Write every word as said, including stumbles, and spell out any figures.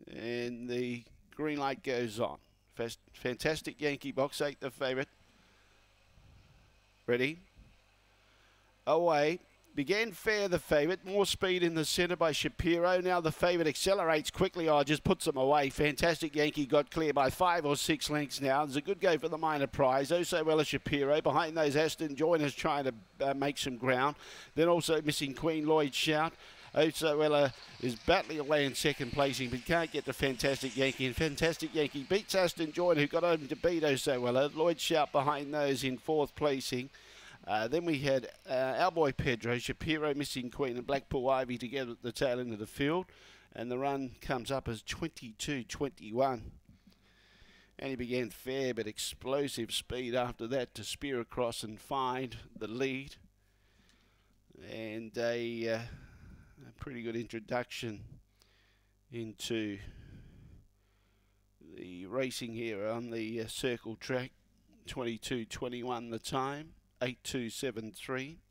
And the green light goes on. Fast, fantastic Yankee box eight, the favourite. Ready? Away. Began fair, the favourite. More speed in the centre by Shapiro. Now the favourite accelerates quickly. Oh, just puts them away. Fantastic Yankee got clear by five or six lengths now. There's a good go for the minor prize. Oh, so well as Shapiro. Behind those, Aston Joyner's trying to uh, make some ground. Then also missing Queen Lloyd Shout. Oh, so well uh, is battling away in second placing, but can't get the Fantastic Yankee. And Fantastic Yankee beats Aston Joyner, who got home to beat Oh, so well. Uh, Lloyd Shout behind those in fourth placing. Uh, then we had uh, our boy Pedro, Shapiro, Missing Queen, and Blackpool Ivy together at the tail end of the field. And the run comes up as twenty-two twenty-one. And he began fair but explosive speed after that to spear across and find the lead. And a, uh, a pretty good introduction into the racing here on the uh, circle track. twenty-two twenty-one the time. eight two seven three.